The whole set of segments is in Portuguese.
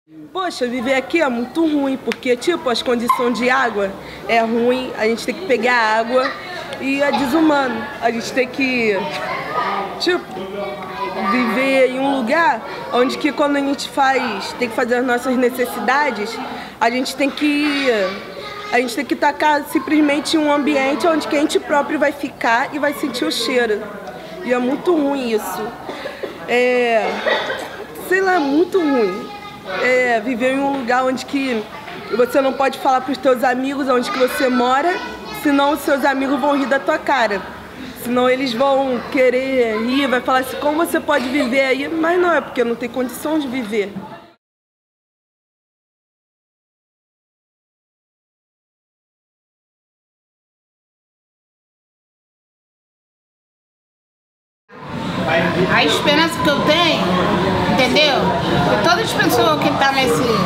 Poxa, viver aqui é muito ruim, porque tipo, as condições de água é ruim, a gente tem que pegar água e é desumano. A gente tem que, tipo, viver em um lugar onde que quando a gente tem que fazer as nossas necessidades, a gente tem que tacar simplesmente em um ambiente onde que a gente próprio vai ficar e vai sentir o cheiro. E é muito ruim isso. Sei lá, é muito ruim. Viver em um lugar onde que você não pode falar para os teus amigos onde que você mora, senão os seus amigos vão rir da tua cara. Senão eles vão querer rir, vai falar assim, como você pode viver aí? Mas não, é porque não tem condição de viver. A esperança que eu tenho, entendeu? Que todas as pessoas que estão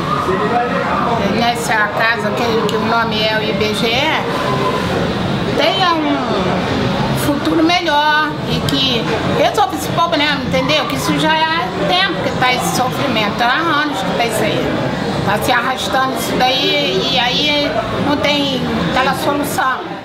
nessa casa, que o nome é o IBGE, tenham um futuro melhor e que resolva esse problema, entendeu? Que isso já é tempo que está esse sofrimento, há anos que está isso aí. Está se arrastando isso daí e aí não tem aquela solução.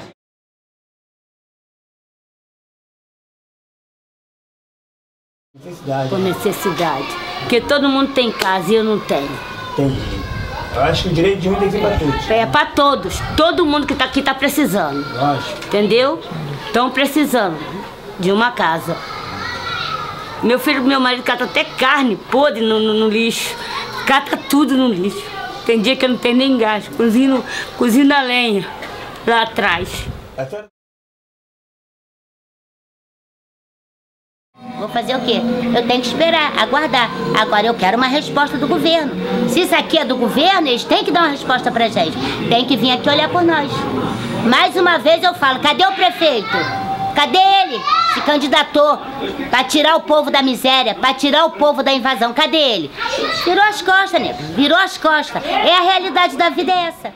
Por necessidade. Porque todo mundo tem casa e eu não tenho. Tem. Eu acho que o direito de um tem que ser para todos. É para todos. Todo mundo que está aqui está precisando. Lógico. Entendeu? Estão precisando de uma casa. Meu marido cata até carne podre no lixo. Cata tudo no lixo. Tem dia que eu não tenho nem gás. Cozinho na lenha lá atrás. Vou fazer o quê? Eu tenho que esperar, aguardar. Agora eu quero uma resposta do governo. Se isso aqui é do governo, eles têm que dar uma resposta pra gente. Tem que vir aqui olhar por nós. Mais uma vez eu falo, cadê o prefeito? Cadê ele? Se candidatou pra tirar o povo da miséria, pra tirar o povo da invasão. Cadê ele? Virou as costas, nego. Virou as costas. É a realidade da vida, é essa.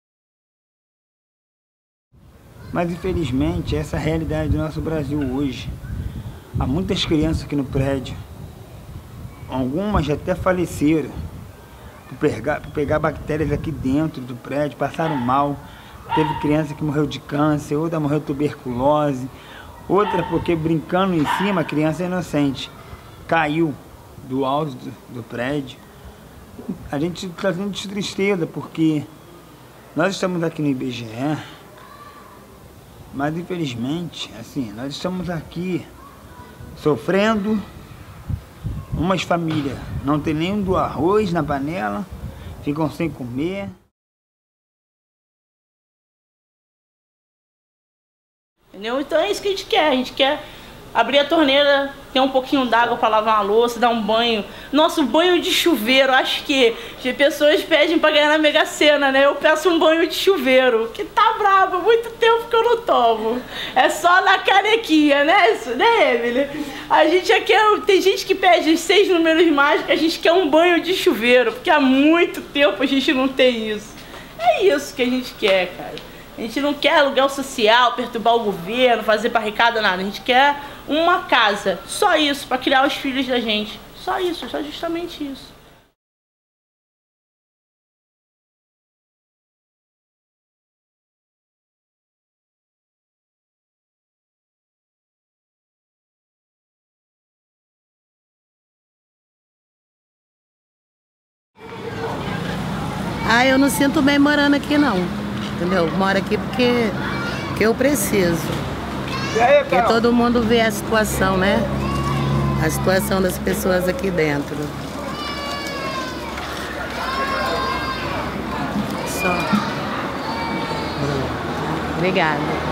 Mas infelizmente essa é a realidade do nosso Brasil hoje. Há muitas crianças aqui no prédio, algumas já até faleceram por pegar bactérias aqui dentro do prédio, passaram mal. Teve criança que morreu de câncer, outra morreu de tuberculose, outra porque brincando em cima, a criança inocente caiu do alto do prédio. A gente está tendo tristeza porque nós estamos aqui no IBGE, mas infelizmente, assim, nós estamos aqui sofrendo, umas famílias não tem nem do arroz na panela, ficam sem comer. Entendeu? Então é isso que a gente quer abrir a torneira, ter um pouquinho d'água para lavar uma louça, dar um banho. Nossa, um banho de chuveiro, acho que as pessoas pedem para ganhar na Mega Sena, né? Eu peço um banho de chuveiro, que tá brabo, muito tempo que eu não tomo. É só na canequinha, né, Emily? A gente aqui, tem gente que pede os 6 números mágicos, a gente quer um banho de chuveiro, porque há muito tempo a gente não tem isso. É isso que a gente quer, cara. A gente não quer aluguel social, perturbar o governo, fazer barricada, nada. A gente quer uma casa, só isso, para criar os filhos da gente. Só isso, só justamente isso. Eu não sinto bem morando aqui não, entendeu? Moro aqui porque eu preciso. Porque todo mundo vê a situação, né? A situação das pessoas aqui dentro. Só. Obrigada.